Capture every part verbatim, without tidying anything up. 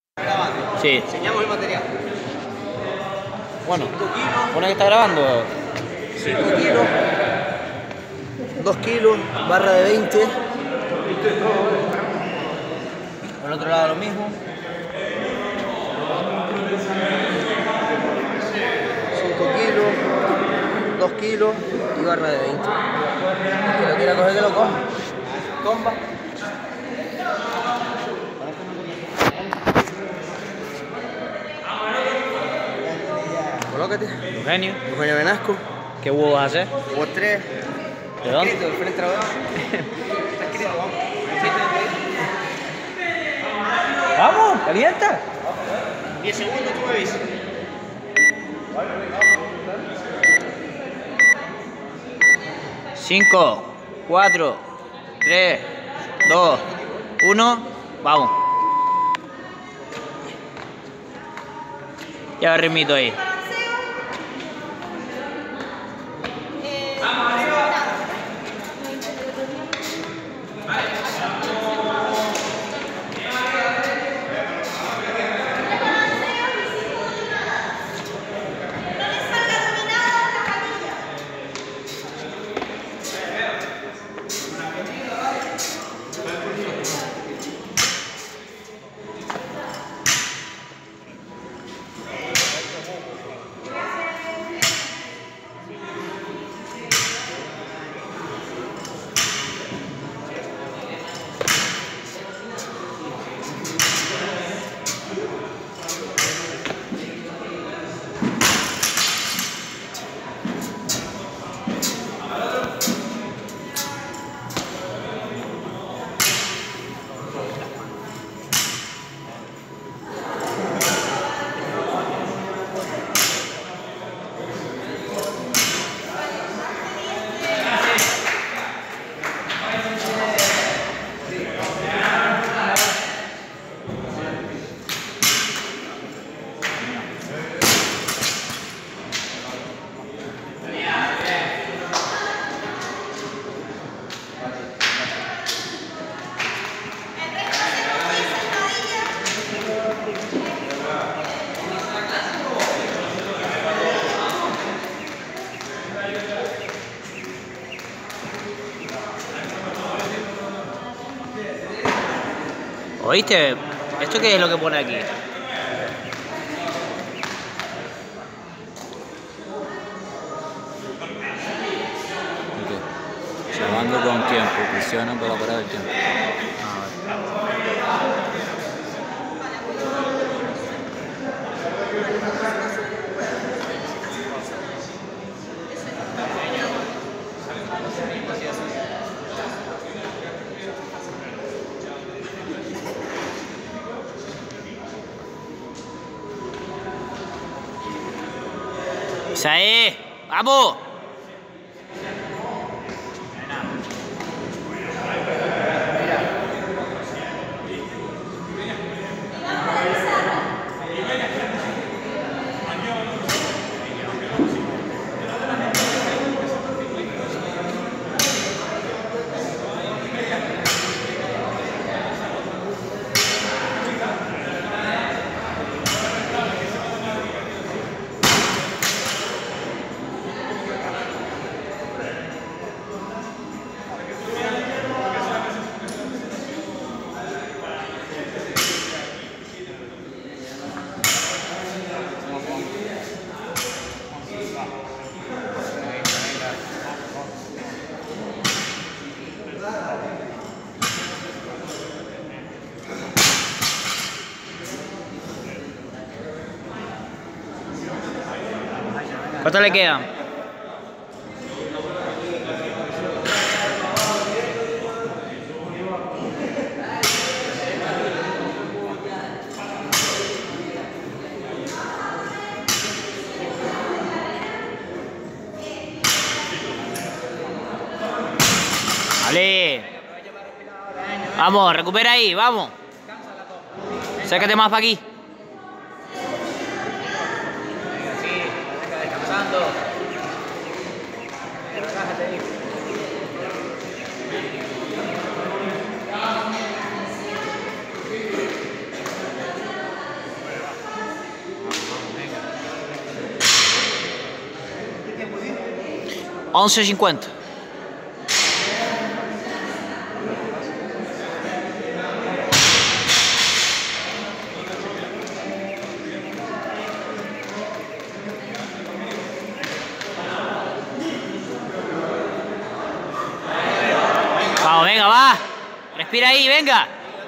Sí. Enseñamos el material. Bueno, cinco kilos. pone que está grabando. cinco kilos. dos kilos. Barra de veinte. Por el otro lado lo mismo. cinco kilos. dos kilos. Y barra de veinte. El que lo quiera coger, que lo coja. Comba. Colócate. Eugenio, Eugenio Benasco. ¿qué huevo vas a hacer? Vos tres. ¿De dónde? Escrito, del frente a la Está escrito, vamos. ¡Vamos! ¡Calienta! diez segundos, tú me avisas. cinco, cuatro, tres, dos, uno, vamos. Ya remito ahí. ¿Oíste? ¿Esto qué es lo que pone aquí? Llevando con tiempo, presiona para parar el tiempo. ¡Isaí! ¡Vamos! ¿Cuánto le quedan? Vale. Vamos, recupera ahí, vamos. Sácate más para aquí. Descansando. Relájate ahí. once cincuenta. Vamos, venga, va. Respira ahí, venga.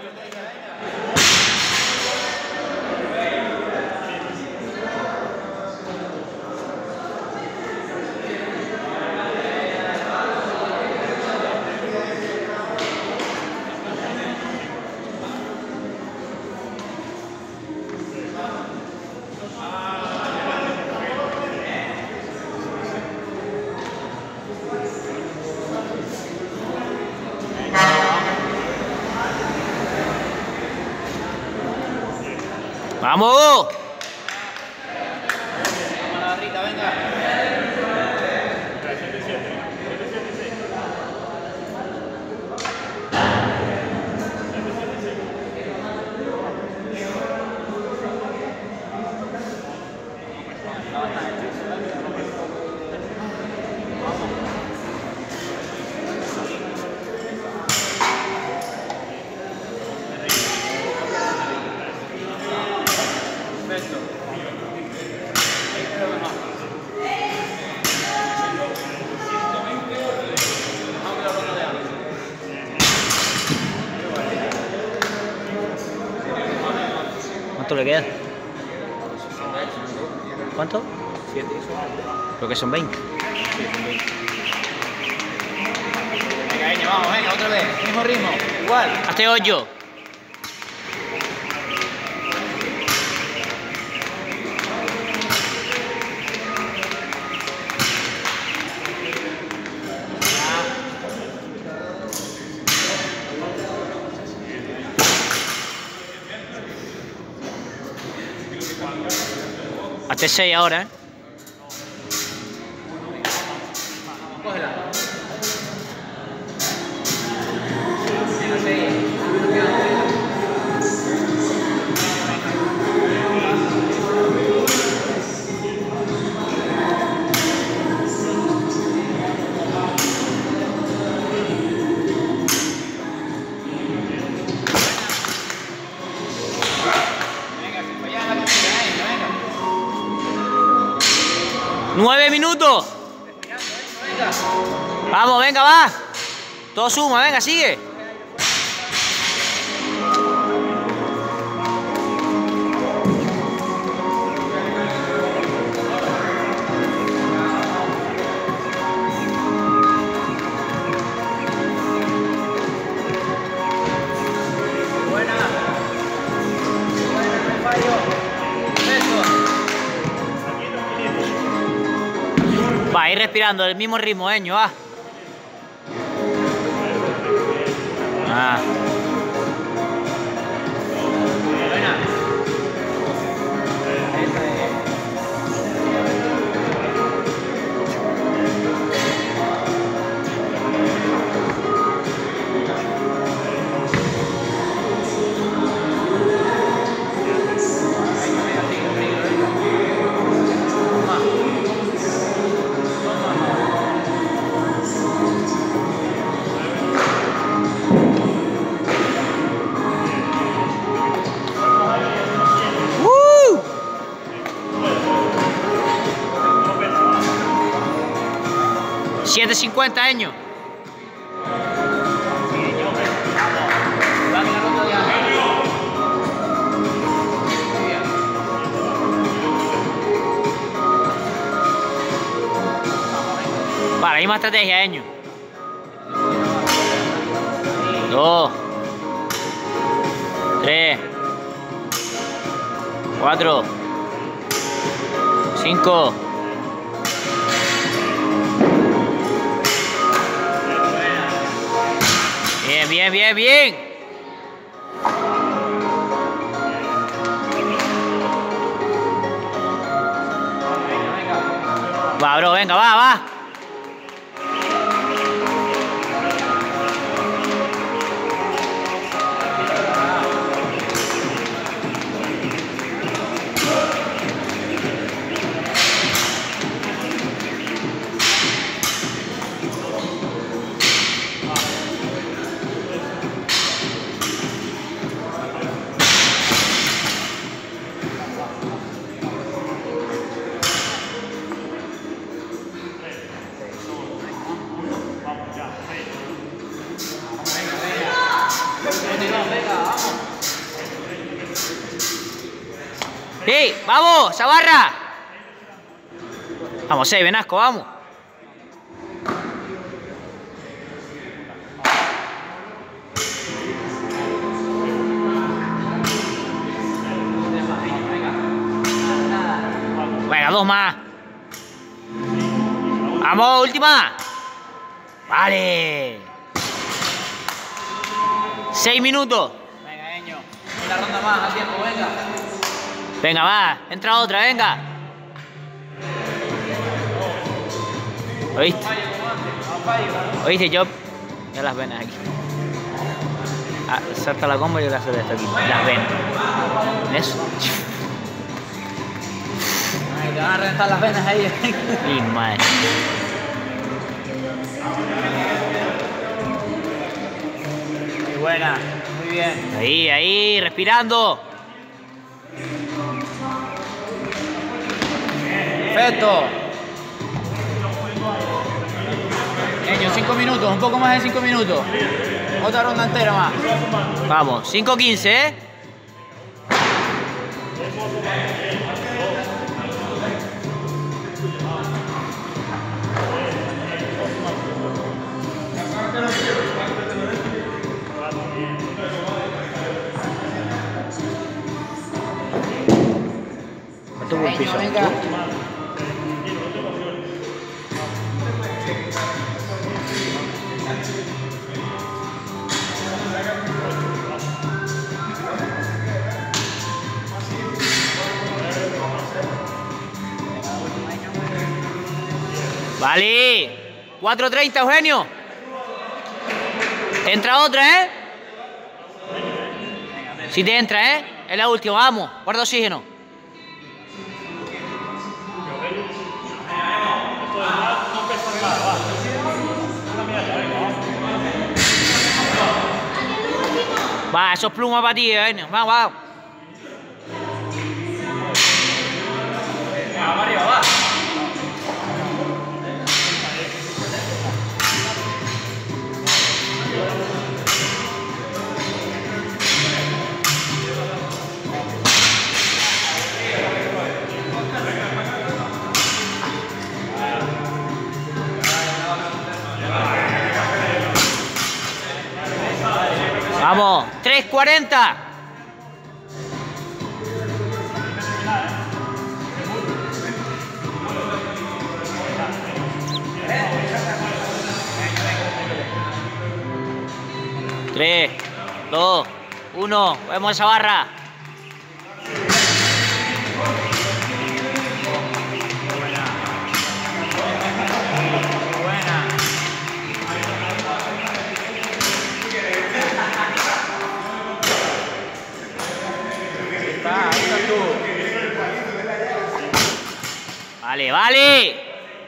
¡Vamos! ¿Cuánto le queda? ¿Cuánto? siete. Creo que son veinte. Venga, venga, vamos, venga, otra vez. Mismo ritmo, igual. Hazte hoyo. Hazte seis ahora, ¿eh? ¡Nueve minutos! Vamos, venga, va. Todo suma, venga, sigue. Va, ir respirando el mismo ritmo, Eño, va. Ah. siete cincuenta, Eño. Para, misma estrategia, Eño. Dos. Tres. Cuatro. Cinco. Bien, bien, bien, bien. Va, bro, venga, va, va. Sí, vamos, Zabarra. Vamos, seis, Venasco, vamos. Venga, dos más. Vamos, última. Vale. Seis minutos. Venga, Eño. Una ronda más, a tiempo, venga. Venga, va. Entra otra, venga. ¿Oíste? ¿Oíste, Job? Ya las venas aquí. Ah, salta la comba y yo le hace de esto aquí. Las venas. Eso. Ay, te van a reventar las venas ahí. Y madre. Muy buena, muy bien. Ahí, ahí, respirando. Perfecto. Eño, cinco minutos, un poco más de cinco minutos. Otra ronda entera más. Vamos, cinco quince, ¿eh? ¿Cuánto fue el piso? Venga. Vale. cuatro treinta, Eugenio. Entra otra, ¿eh? Si te entra, ¿eh? Es la última, vamos. Guarda oxígeno. Va, eso es pluma para ti, Eugenio. Vamos, vamos. Vamos arriba, va. Vamos, tres cuarenta. tres, dos, uno. Vemos esa barra. Vale, vale.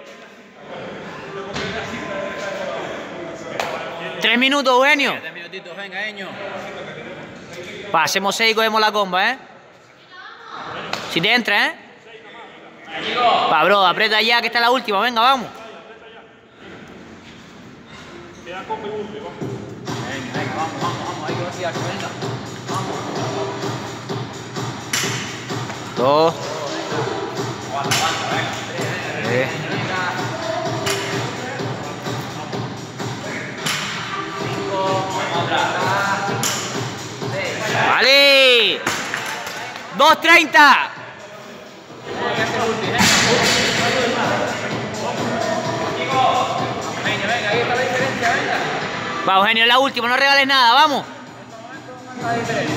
Tres minutos, Eugenio. Tres minutitos, venga, Eño. Pasemos seis y cogemos la comba, ¿eh? Si te entra, ¿eh? Va, bro, aprieta ya que está la última. Venga, vamos. Venga, venga, vamos, vamos, vamos. Hay que vaciarse, venga. Vamos. Dos. Aguanta, aguanta, venga. Tres. Vale. dos treinta. Venga, venga, ahí está la diferencia, venga. Va, Eugenio, la última, no regales nada, vamos. La diferencia.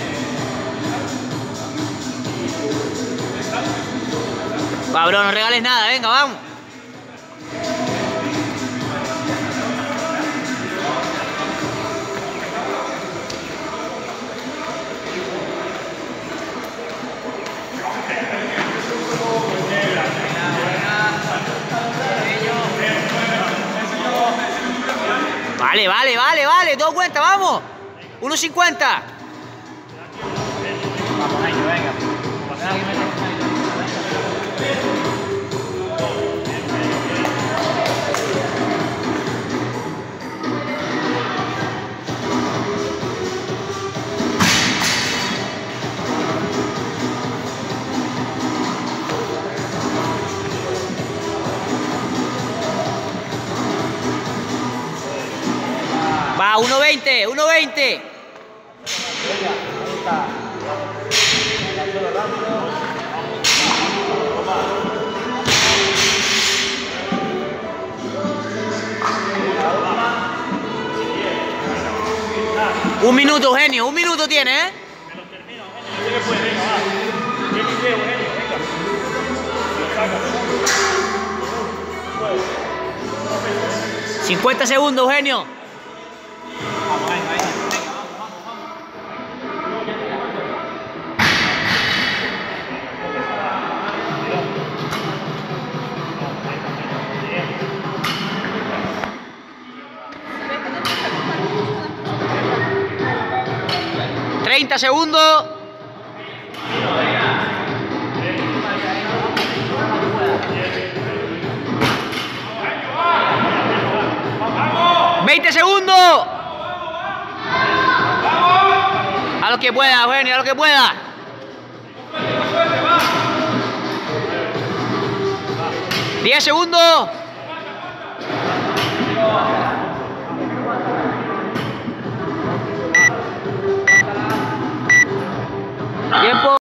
Va, bro, no regales nada, venga, vamos. Vale, vale, vale, vale, todo cuenta, vamos. uno cincuenta. Vamos, Eño, venga. Va, uno veinte, uno veinte. Un minuto, Eugenio, un minuto tiene, ¿eh? Me lo termino, Eugenio. Yo sé que puede, venga, va. ¿Qué video, Eugenio? Venga. Lo sacas. cincuenta segundos, Eugenio. Vamos, venga, venga. Venga, vamos, vamos, vamos. treinta segundos. veinte segundos. A lo que pueda, Eugenio, a lo que pueda. diez segundos. Tiempo.